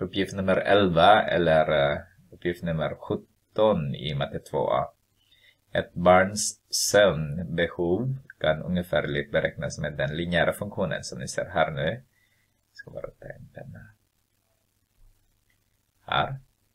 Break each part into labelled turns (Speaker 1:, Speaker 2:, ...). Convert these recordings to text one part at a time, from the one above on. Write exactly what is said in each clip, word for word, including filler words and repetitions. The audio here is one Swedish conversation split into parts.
Speaker 1: uppgift nummer elva eller uh, uppgift nummer sjutton i matte två a. Ett barns sömnbehov kan ungefärligt beräknas med den linjära funktionen som ni ser här nu. Jag ska bara ta en penna. Här.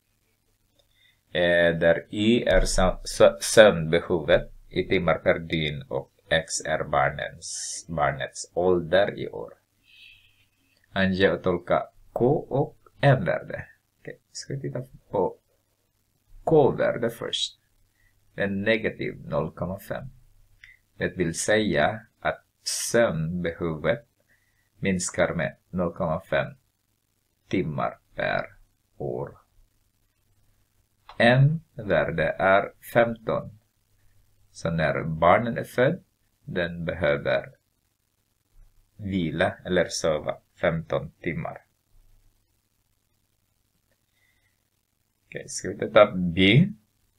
Speaker 1: Eh, där Y är sömnbehovet i timmar per dygn och X är barnens, barnets ålder i år. Ange och tolka K och M-värde. Okej, ska vi titta på K-värde först. Den negativ noll komma fem. Det vill säga att sömnbehovet minskar med noll komma fem timmar per år. M-värde är femton. Så när barnen är född, den behöver vila eller sova femton timmar. Okej, ska vi titta på B.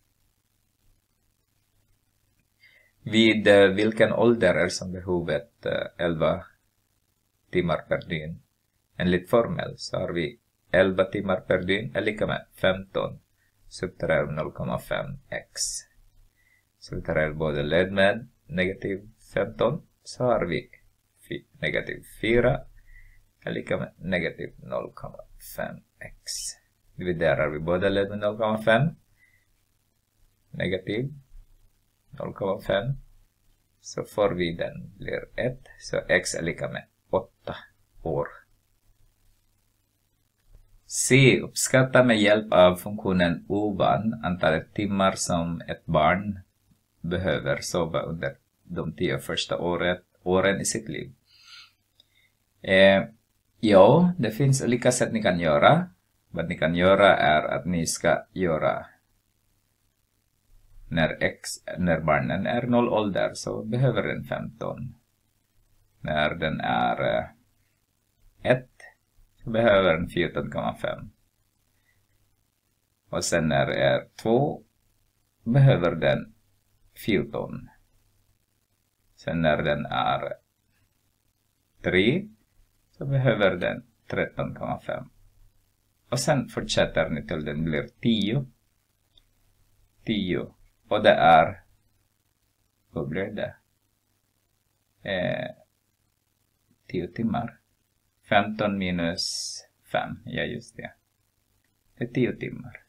Speaker 1: Vid uh, vilken ålder är som behovet uh, elva timmar per dygn? Enligt formel så har vi elva timmar per dygn är lika med femton subtraherar noll komma fem x. Subtraherar både led med negativ femton så har vi negativ fyra är lika med negativ noll komma fem x. Dividerar vi båda led med noll komma fem. Negativ noll komma fem. Så får vi den blir ett. Så x är lika med åtta år. C. Uppskatta med hjälp av funktionen ovan antalet timmar som ett barn behöver sova under de tio första året, åren i sitt liv. Eh, ja, det finns olika sätt ni kan göra. Vad ni kan göra är att ni ska göra när, X, när barnen är noll ålder så behöver den femton. När den är ett så behöver den fjorton komma fem. Och sen när det är två behöver den fjorton. Sen när den är tre så behöver den tretton komma fem. Och sen fortsätter ni till den blir tio. tio. Och det är, vad blir det? Eh, tio timmar. femton minus fem, ja just det. Det är tio timmar.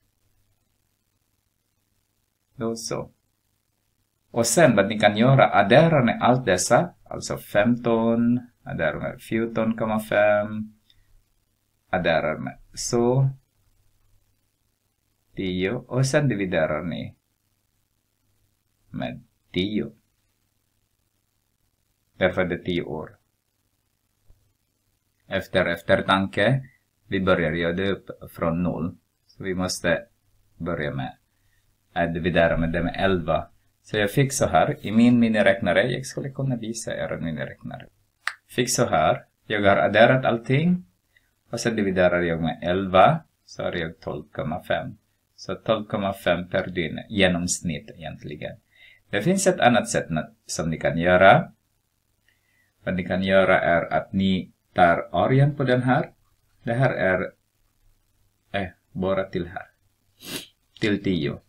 Speaker 1: Då så. Och sen vad ni kan göra, adderar ni allt dessa, alltså femton, adderar med fjorton komma fem, adderar med så, tio, och sen dividerar ni med tio. Därför är det tio år. Efter eftertanke, vi börjar göra det upp från noll. Så vi måste börja med att dividera med det med elva. Så jag fick så här, i min miniräknare, jag skulle kunna visa er en miniräknare. Fick så här, jag har adderat allting. Och sen dividerar jag med elva, så har jag tolv komma fem. Så tolv komma fem per dygn, genomsnitt egentligen. Det finns ett annat sätt som ni kan göra. Vad ni kan göra är att ni tar arean på den här. Det här är eh, bara till här. Till tio.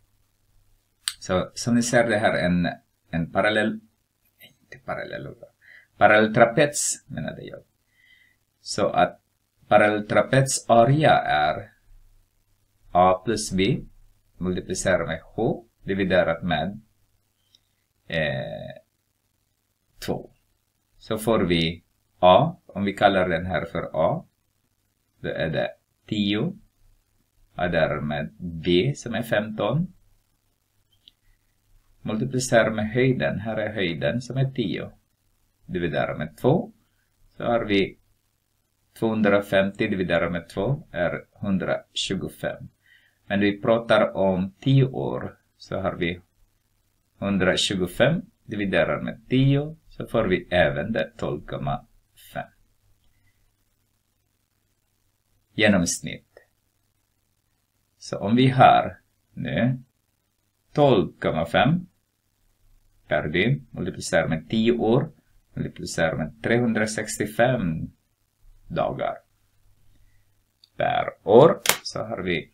Speaker 1: Så som ni ser det här är en, en parallell. Inte parallell. Parallelltrapets menade jag. Så att parallelltrapets area är A plus B multiplicerat med H dividerat med eh, två. Så får vi A, om vi kallar den här för A, då är det tio. Och därmed B som är femton. Multiplicerar med höjden, här är höjden som är tio. Dividerar med två, så har vi tvåhundrafemtio dividerat med två är etthundratjugofem. Men vi pratar om tio år, så har vi etthundratjugofem dividerat med tio, så får vi även det tolv komma fem. Genomsnitt. Så om vi har nu tolv komma fem per dygn, multiplicerar med tio år, multiplicerar med trehundrasextiofem dagar per år så har vi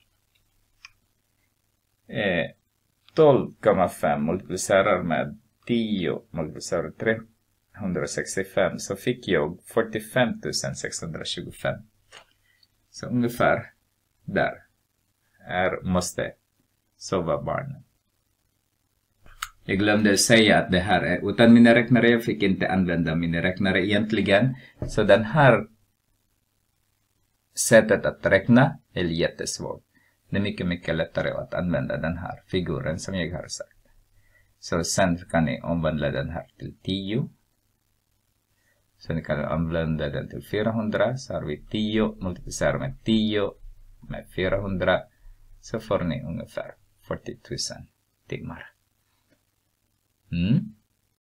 Speaker 1: eh, tolv komma fem multiplicerar med tio multiplicerar med trehundrasextiofem, så fick jag fyrtiofem tusen sexhundratjugofem. Så ungefär där är måste sova barnen. Jag glömde säga att det här är utan miniräknare. Jag fick inte använda miniräknare egentligen. Så den här sättet att räkna är jättesvårt. Det är mycket, mycket lättare att använda den här figuren som jag har sagt. Så sen kan ni omvandla den här till tio. Sen kan ni använda den till fyrahundra. Så har vi tio multiplicerat med tio med fyrahundra. Så får ni ungefär fyrtio tusen timmar. Mm.